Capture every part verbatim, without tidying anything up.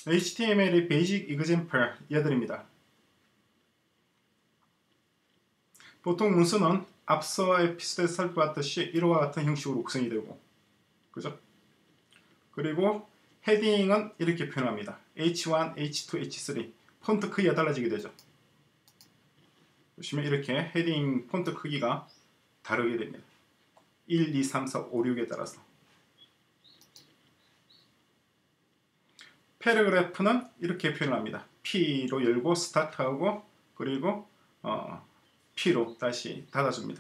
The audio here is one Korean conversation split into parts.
에이치티엠엘의 베이직 이그젬플 얘들입니다. 보통 문서는 앞서 에피소드에서 살펴봤듯이 이와 같은 형식으로 구성이 되고, 그죠? 그리고 헤딩은 이렇게 표현합니다. 에이치 원, 에이치 투, 에이치 쓰리 폰트 크기가 달라지게 되죠. 보시면 이렇게 헤딩 폰트 크기가 다르게 됩니다. 일, 이, 삼, 사, 오, 육에 따라서. 패러그래프는 이렇게 표현합니다. P로 열고 스타트하고, 그리고 어, P로 다시 닫아줍니다.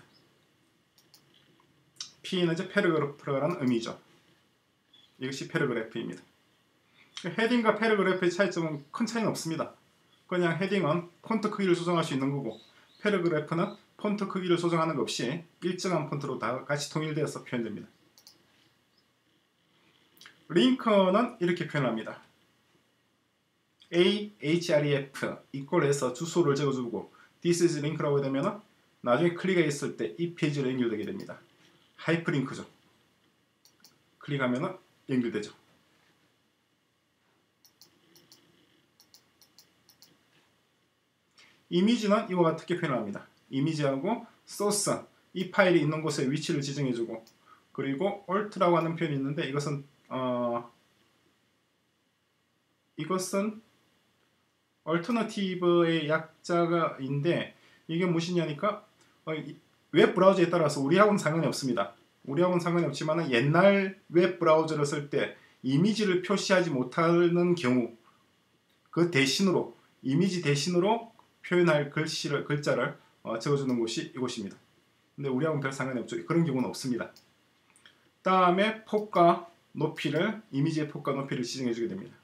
P는 이제 패러그래프라는 의미죠. 이것이 패러그래프입니다. 헤딩과 패러그래프의 차이점은 큰 차이는 없습니다. 그냥 헤딩은 폰트 크기를 조정할 수 있는 거고, 패러그래프는 폰트 크기를 조정하는 것 없이 일정한 폰트로 다 같이 통일되어서 표현됩니다. 링크는 이렇게 표현합니다. A, href 이꼴해서 주소를 적어주고 this is link라고 되면 나중에 클릭했을 때 이 페이지로 연결되게 됩니다. 하이퍼링크죠. 클릭하면 연결되죠. 이미지는 이와 같게 표현합니다. 이미지하고 소스, 이 파일이 있는 곳의 위치를 지정해주고, 그리고 alt라고 하는 표현이 있는데 이것은 어, 이것은 alternative의 약자가인데 이게 무엇이냐니까 어, 웹 브라우저에 따라서 우리하고는 상관이 없습니다. 우리하고는 상관이 없지만 옛날 웹 브라우저를 쓸 때 이미지를 표시하지 못하는 경우 그 대신으로 이미지 대신으로 표현할 글씨를, 글자를 어, 적어주는 곳이 이곳입니다. 근데 우리하고는 별 상관이 없죠. 그런 경우는 없습니다. 다음에 폭과 높이를 이미지의 폭과 높이를 지정해 주게 됩니다.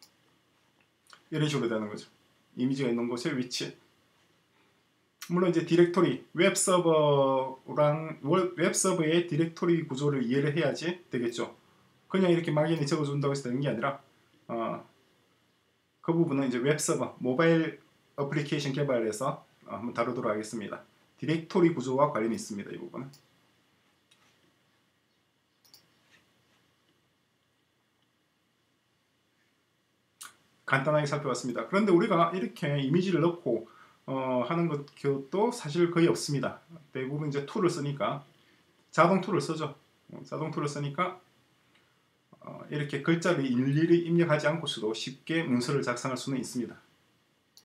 이런 식으로 되는 거죠. 이미지가 있는 곳의 위치. 물론 이제 디렉토리, 웹서버랑 웹서버의 디렉토리 구조를 이해를 해야지 되겠죠. 그냥 이렇게 막연히 적어준다고 해서 되는 게 아니라 어, 그 부분은 이제 웹서버, 모바일 어플리케이션 개발에서 어, 한번 다루도록 하겠습니다. 디렉토리 구조와 관련이 있습니다. 이 부분은. 간단하게 살펴봤습니다. 그런데 우리가 이렇게 이미지를 넣고 어, 하는 것도 사실 거의 없습니다. 대부분 이제 툴을 쓰니까 자동 툴을 쓰죠. 자동 툴을 쓰니까 어, 이렇게 글자를 일일이 입력하지 않고서도 쉽게 문서를 작성할 수는 있습니다.